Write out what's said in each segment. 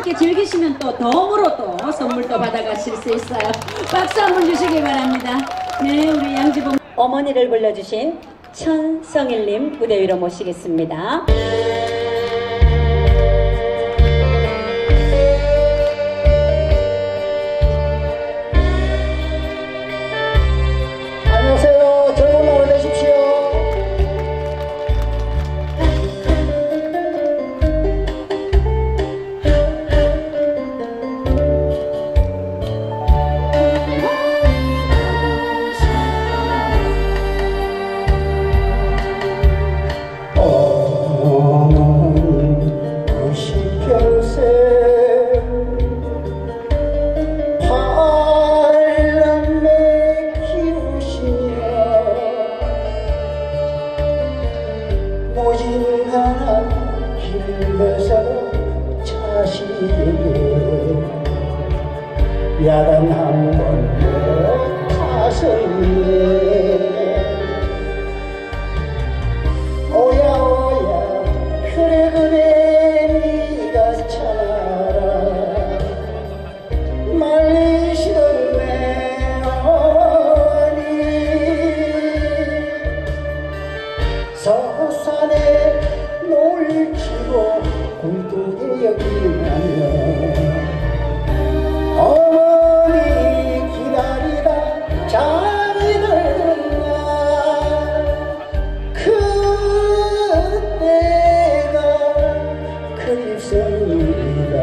함께 즐기시면 또 덤으로 또 선물도 받아가실 수 있어요. 박수 한번 주시기 바랍니다. 네, 우리 양지봉 어머니를 불러주신 천성일님 무대 위로 모시겠습니다. 안녕하세요. 좋은 하루 되십시오. 야단 한 번도 가슴에 오야 오야 그래 그래 네가 참아라 말리시던 내 어머니 서산에 놀치고 굴뚝에 여기나면 어머니 기다리다 잠이 들던 날 그때가 그립습니다.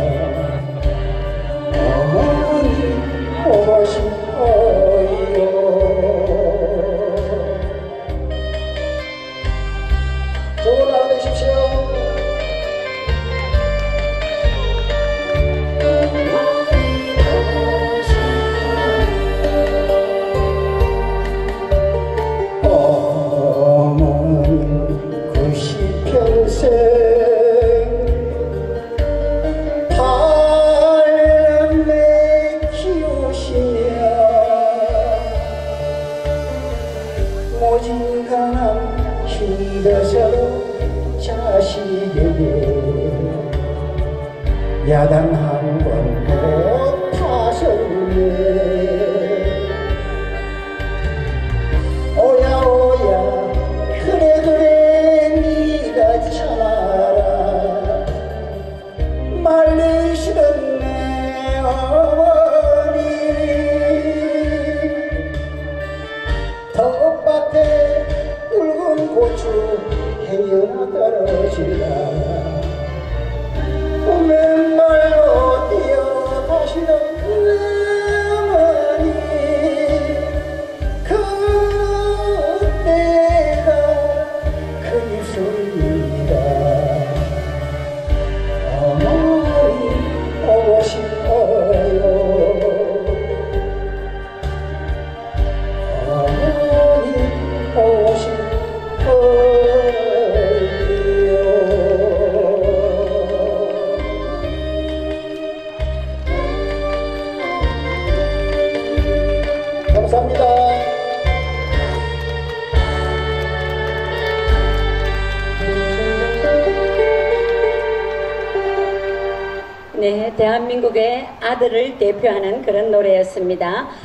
어머니 보고 싶어요. 좋은 하루 되십시오. 모진간한 힘들어서 자식에게 야단 한 번도 타셨네. 오야 오야 그래 그래 네가 참아라 말리시던 내 어머니 텃밭에 붉은 고추 헤어나 떨어지다 맨발로 뛰어가시던 내 어머니 그때가 그립습니다. 어머니 보고 싶어요. 어머니 보고 싶어요. 감사합니다. 네, 대한민국의 아들을 대표하는 그런 노래였습니다.